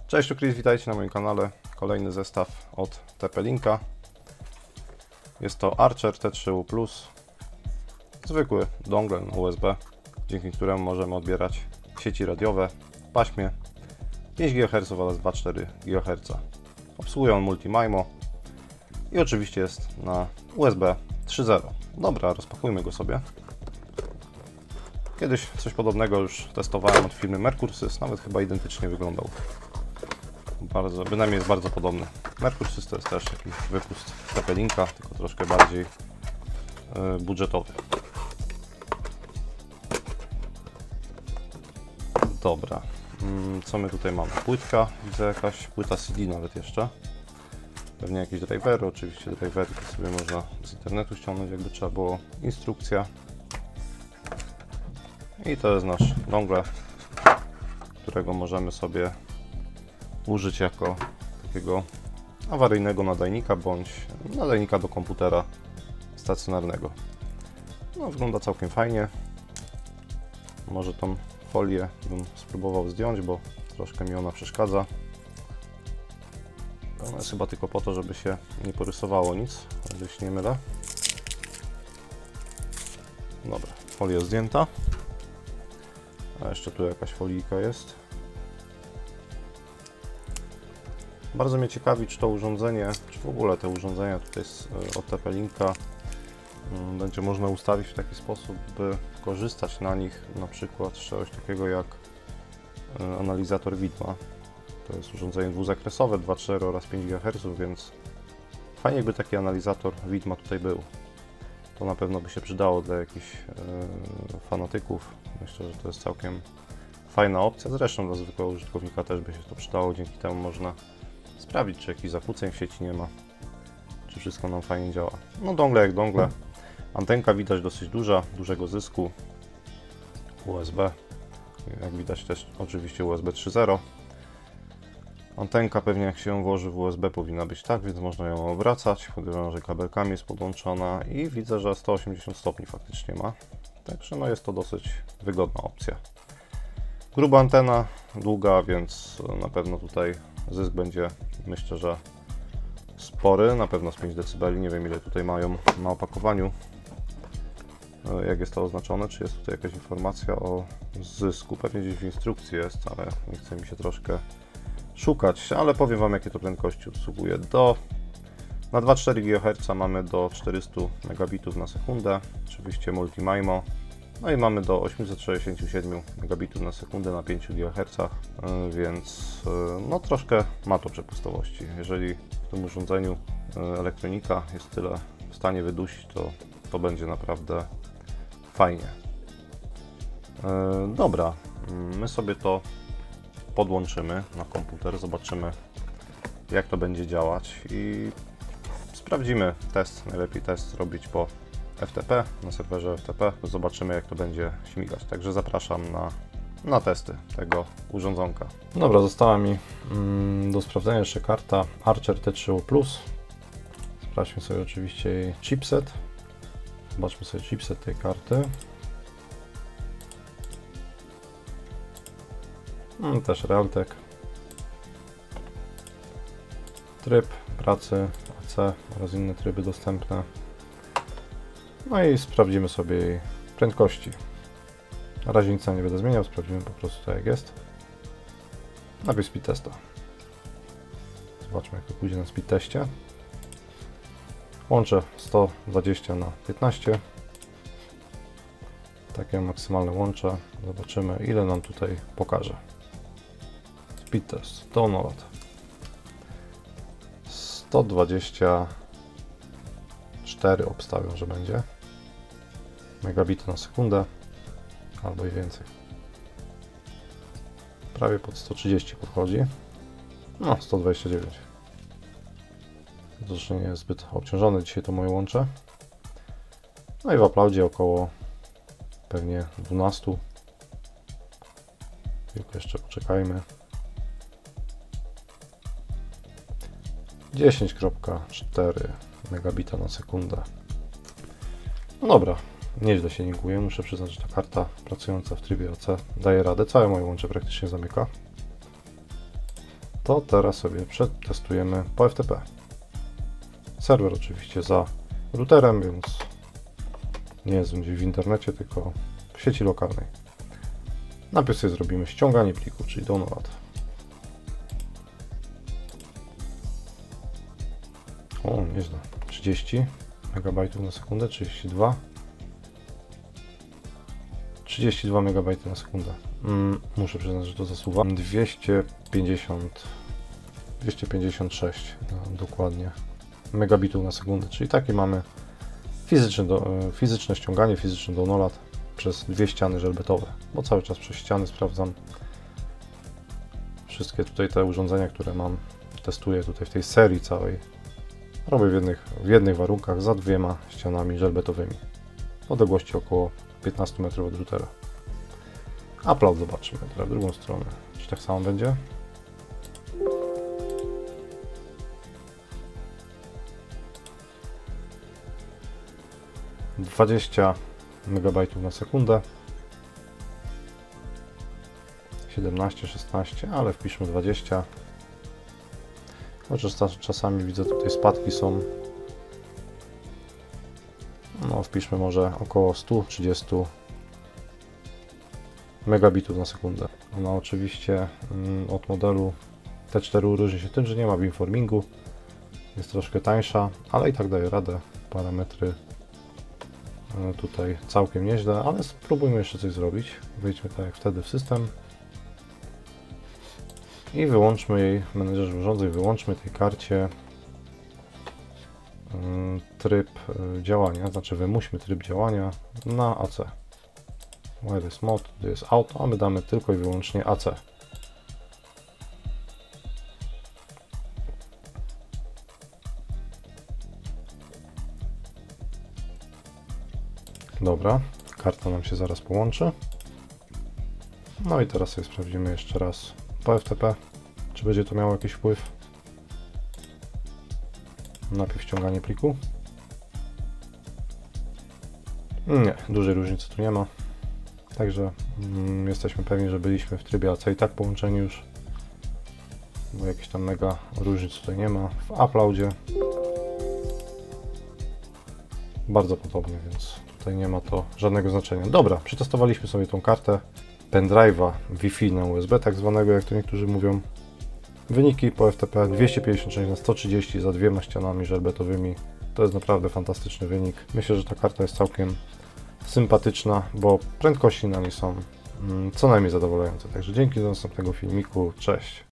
Cześć, tu Chris, witajcie na moim kanale. Kolejny zestaw od TP-Linka. Jest to Archer T3U Plus. Zwykły dongle na USB, dzięki któremu możemy odbierać sieci radiowe w paśmie 5 GHz oraz 2,4 GHz. Obsługuje on Multi-MIMO i oczywiście jest na USB 3.0. Dobra, rozpakujmy go sobie. Kiedyś coś podobnego już testowałem od firmy Mercursys, nawet chyba identycznie wyglądał. Bynajmniej jest bardzo podobny. Mercursys to jest też jakiś wypust TP-Linka, tylko troszkę bardziej budżetowy. Dobra, co my tutaj mamy? Płytka, widzę jakaś płyta CD nawet jeszcze. Pewnie jakieś drivery, oczywiście drivery to sobie można z internetu ściągnąć, jakby trzeba było. Instrukcja. I to jest nasz dongle, którego możemy sobie użyć jako takiego awaryjnego nadajnika bądź nadajnika do komputera stacjonarnego. No, wygląda całkiem fajnie. Może tą folię bym spróbował zdjąć, bo troszkę mi ona przeszkadza. Ona jest chyba tylko po to, żeby się nie porysowało nic, jeżeli się nie mylę. Dobra, folia zdjęta. A jeszcze tu jakaś folijka jest. Bardzo mnie ciekawi, czy to urządzenie, czy w ogóle te urządzenia tutaj od TP-Linka będzie można ustawić w taki sposób, by korzystać na nich na przykład z czegoś takiego jak analizator widma. To jest urządzenie dwuzakresowe, 2,4 oraz 5 GHz, więc fajnie by taki analizator widma tutaj był. To na pewno by się przydało dla jakichś fanatyków. Myślę, że to jest całkiem fajna opcja. Zresztą dla zwykłego użytkownika też by się to przydało. Dzięki temu można sprawdzić, czy jakichś zakłóceń w sieci nie ma, czy wszystko nam fajnie działa. No dongle jak dongle. Antenka widać dosyć duża, dużego zysku. USB. Jak widać też oczywiście USB 3.0. Antenka pewnie jak się ją włoży w USB powinna być tak, więc można ją obracać. Podejrzewam, że kabelkami jest podłączona i widzę, że 180 stopni faktycznie ma. Także no jest to dosyć wygodna opcja. Gruba antena, długa, więc na pewno tutaj zysk będzie, myślę, że spory. Na pewno z 5 dB. Nie wiem, ile tutaj mają na opakowaniu. Jak jest to oznaczone? Czy jest tutaj jakaś informacja o zysku? Pewnie gdzieś w instrukcji jest, ale nie chce mi się troszkę szukać, ale powiem Wam, jakie to prędkości obsługuje. Na 2,4 GHz mamy do 400 megabitów na sekundę, oczywiście Multi-MIMO. No i mamy do 867 megabitów na sekundę na 5 GHz, więc no troszkę ma to przepustowości. Jeżeli w tym urządzeniu elektronika jest tyle w stanie wydusić, to będzie naprawdę fajnie. Dobra, my sobie to podłączymy na komputer, zobaczymy, jak to będzie działać i sprawdzimy test. Najlepiej test robić po FTP, na serwerze FTP. Zobaczymy, jak to będzie śmigać. Także zapraszam na testy tego urządzonka. Dobra, została mi do sprawdzenia jeszcze karta Archer T3U Plus. Sprawdźmy sobie oczywiście jej chipset. Zobaczmy sobie chipset tej karty. Też Realtek. Tryb pracy AC oraz inne tryby dostępne. No i sprawdzimy sobie jej prędkości. Na razie nic nie będę zmieniał, sprawdzimy po prostu tak jak jest. Najpierw speed testa. Zobaczmy, jak to pójdzie na speed teście. Łączę 120 na 15. Takie maksymalne łącze. Zobaczymy, ile nam tutaj pokaże. Speed test, download. 124 obstawiam, że będzie megabity na sekundę albo i więcej. Prawie pod 130 podchodzi. No, 129. Zresztą nie jest zbyt obciążone dzisiaj to moje łącze. No i w uploadzie około pewnie 12. Tylko jeszcze poczekajmy. 10,4 megabita na sekundę. No dobra, nieźle się linkuje. Muszę przyznać, że ta karta pracująca w trybie AC daje radę. Całe moje łącze praktycznie zamyka. to teraz sobie przetestujemy po FTP. Serwer oczywiście za routerem, więc nie jest gdzieś w internecie, tylko w sieci lokalnej. Najpierw sobie zrobimy ściąganie pliku, czyli download. O, nieźle. 30 MB na sekundę, 32. 32 MB na sekundę. Muszę przyznać, że to zasuwa. 256 dokładnie megabitów na sekundę, czyli takie mamy fizyczne ściąganie, fizyczny download przez dwie ściany żelbetowe, bo cały czas przez ściany sprawdzam wszystkie tutaj te urządzenia, które mam, testuję tutaj w tej serii całej. Robię w jednych warunkach za dwiema ścianami żelbetowymi. Odległości około 15 metrów od routera. Upload zobaczymy teraz w drugą stronę. Czy tak samo będzie? - 20 MB na sekundę. 17, 16, ale wpiszmy 20. Chociaż czasami widzę tutaj spadki są. No, wpiszmy może około 130 megabitów na sekundę. Ona oczywiście od modelu T4 różni się tym, że nie ma beamformingu. Jest troszkę tańsza, ale i tak daje radę. Parametry tutaj całkiem nieźle, ale spróbujmy jeszcze coś zrobić. Wejdźmy tak jak wtedy w system i wyłączmy jej w menedżerze urządzeń, wyłączmy tej karcie tryb działania, znaczy wymuśmy tryb działania na AC. Wireless mode, to jest auto, a my damy tylko i wyłącznie AC. Dobra, karta nam się zaraz połączy. No i teraz sobie sprawdzimy jeszcze raz po FTP, czy będzie to miało jakiś wpływ. Najpierw ściąganie pliku. Nie, dużej różnicy tu nie ma. Także jesteśmy pewni, że byliśmy w trybie AC i tak połączeni już. Bo jakieś tam mega różnic tutaj nie ma. W uploadzie bardzo podobnie, więc tutaj nie ma to żadnego znaczenia. Dobra, przetestowaliśmy sobie tą kartę pendrive'a Wi-Fi na USB, tak zwanego, jak to niektórzy mówią. Wyniki po FTP 256 na 130 za dwiema ścianami żelbetowymi. To jest naprawdę fantastyczny wynik. Myślę, że ta karta jest całkiem sympatyczna, bo prędkości na niej są co najmniej zadowalające. Także dzięki, do następnego filmiku. Cześć!